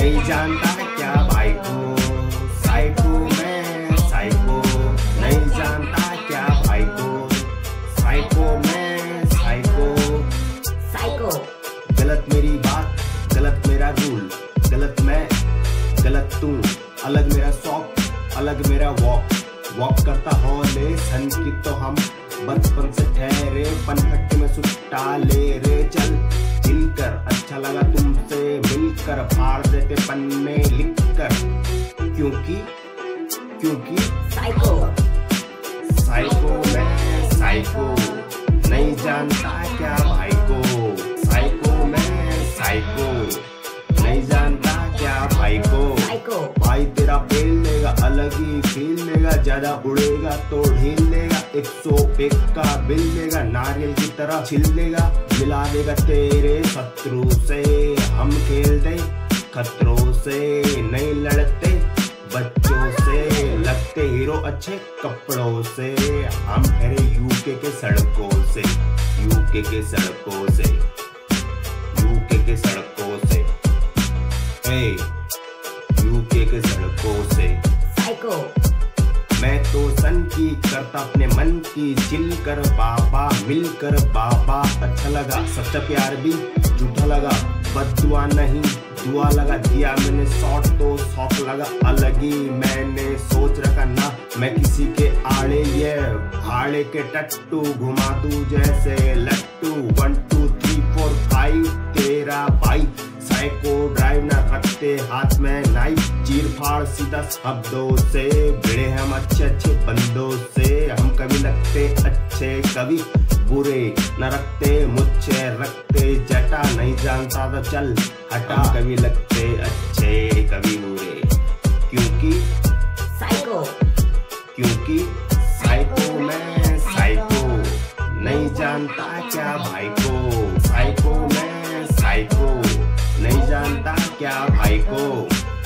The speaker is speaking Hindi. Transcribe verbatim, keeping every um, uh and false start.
नहीं जानता क्या भाई को, साइको मैं साइको, नहीं जानता क्या भाई को, साइको मैं साइको। साइको गलत मेरी बात, गलत मेरा रूल, गलत मैं, गलत तू, अलग मेरा शौक, अलग मेरा वॉक, वॉक करता हो ले सन की तो हम बचपन से ठहरे, पनपट्टी में सुट्टा ले रे। चल चिल कर, अच्छा लगा तुमसे मिलकर, फाड़ देते पन्ने लिख कर, क्योंकि क्योंकि साइको साइको मैं साइको, नहीं जानता क्या भाई को, साइको मैं साइको, नहीं जानता क्या भाई को। साइको भाई तेरा पेल लेगा, अलग ही फील लेगा, ज्यादा उड़ेगा तो ढील लेगा, एक सौ एक का बिल लेगा, नारियल की तरह छिल लेगा, मिला देगा तेरे शत्रु से। हम खेलते खतरों से, नहीं लड़ते बच्चों से, लगते हीरो अच्छे कपड़ों से, हम ठहरे यूके के सड़कों से, यूके के सड़कों से, यूके के सड़कों से, ए यूके के सड़कों से। साइको मैं तो सन की करता अपने मन की, चिल कर बाबा मिलकर बाबा, अच्छा लगा सच्चा प्यार भी झूठा लगा, बददुआ नहीं दुआ लगा, दिया मैंने शॉट तो शौक लगा, अलग ही मैंने सोच रखा ना मैं किसी के आड़े, ये भाड़े के टट्टू घुमा दूं जैसे लट्टू। One two three four five तेरा भाई, साइको ड्राइव न रखते हाथ में नाइफ, चीर फाड़ सीधा शब्दों से, भिड़े हम अच्छे अच्छे बंदों से, हम कभी लगते अच्छे कभी बुरे, न रखते मुझे रखते जटा, नहीं जानता तो चल हटा, कभी लगते अच्छे कभी बुरे, क्योंकि साइको क्योंकि साइको मैं साइको, नहीं जानता क्या भाई को, साइको मैं साइको, नहीं जानता क्या भाई को।